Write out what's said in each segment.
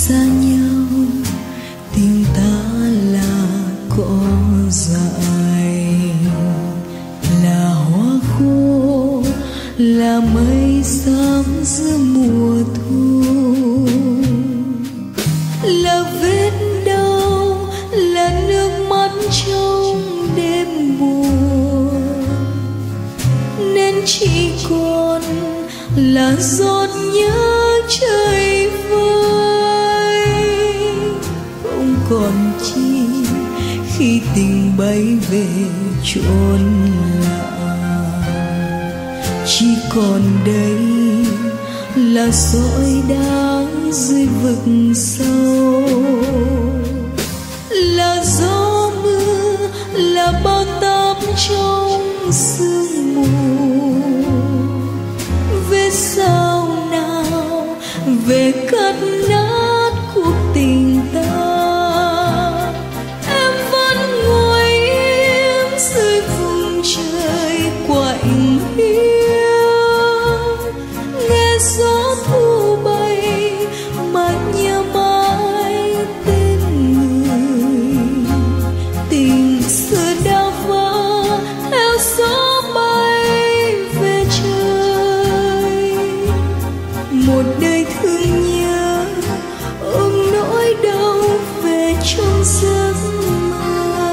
xa nhau tình ta là cỏ dại, là hoa khô, là mây xám giữa mùa thu, là vết đau, là nước mắt trong đêm buồn, nên chỉ còn là giọt nhớ trời vơi. Không còn chi khi tình bay về chốn lạ, chỉ còn đây là dõi đá dưới vực sâu, là gió mưa, là bao táp trong sương mù. Về sao nào về cắt nát cuộc tình ta, em vẫn ngồi im dưới vùng trời quạnh hiu, nghe gió thu bay mà nhớ mãi tên người. Tình xưa đã vỡ theo gió bay về trời, một đời thương nhớ ôm nỗi đau về trong giấc mơ.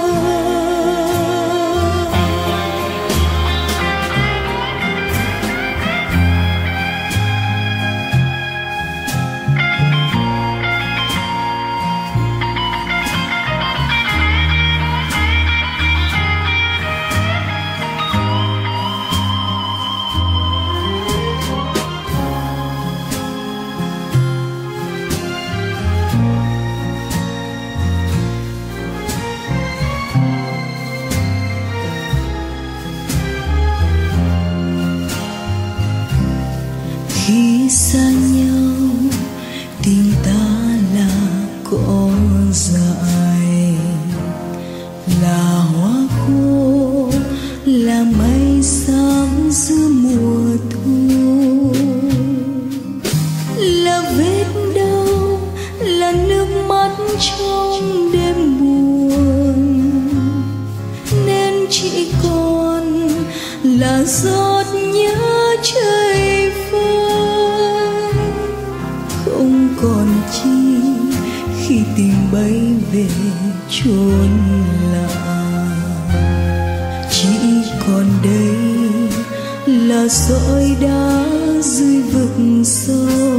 Khi xa nhau tình ta là cỏ dại, là hoa khô, là mây xám giữa mùa thu, là vết đau, là nước mắt trong đêm buồn, nên chỉ còn là giọt nhớ trời vơi. Không còn chi khi tình bay về chốn lạ, chỉ còn đây là dõi đá dưới vực sâu,